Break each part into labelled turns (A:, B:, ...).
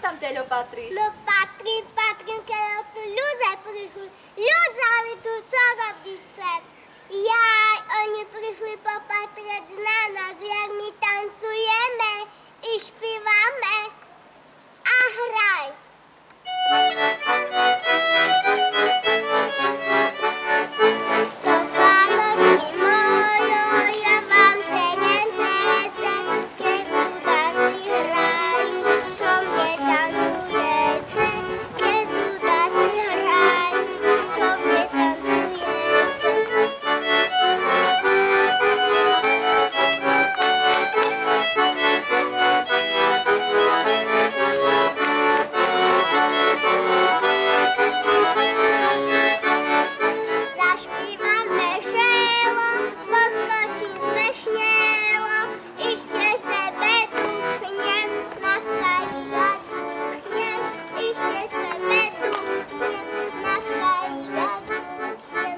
A: kam, Teľo, patríš?
B: No patrím, keď tu ľudia prišli. Ľudia, vy tu čo robíte? Jaj, oni prišli popatrieť na nás, jak my tancujeme i špívame. A hraj. Topánočky mojo, ja vám tedentete, keď ľudáci hrajú, čo mne tancujete, keď ľudáci hrajú, čo mne tancujete. Zaspievam veselo, poskočím smešnelo, ešte sebe duchnem, na skalíka duchnem, ešte sebe duchnem, na skalíka duchnem.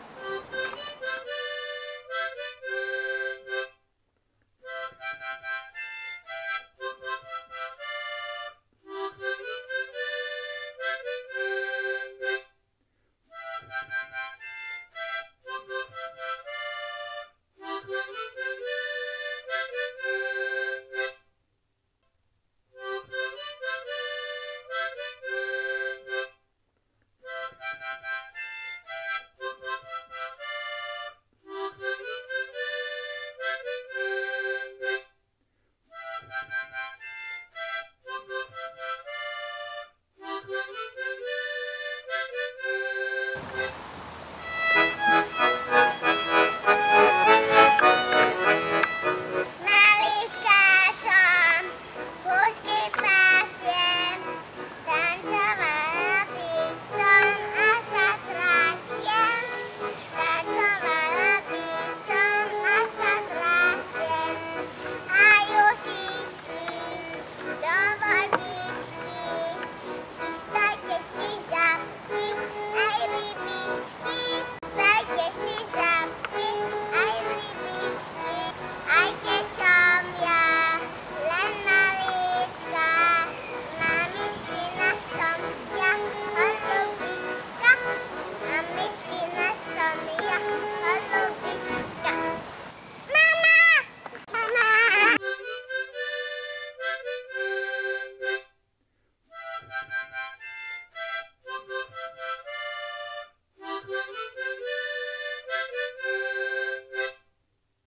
B: Maličká som, husky pasiem, tancovala by som a sa trasiem. Tancovala by som a sa trasiem. Aj usíčky do vodičky, chystajte si zapky, aj rybičky. Chystajte si zapky, aj rybičky. Aj keď som ja len malička, mamičkina som ja, holubička. Mamičkina som ja, holubička. Mama! Mama!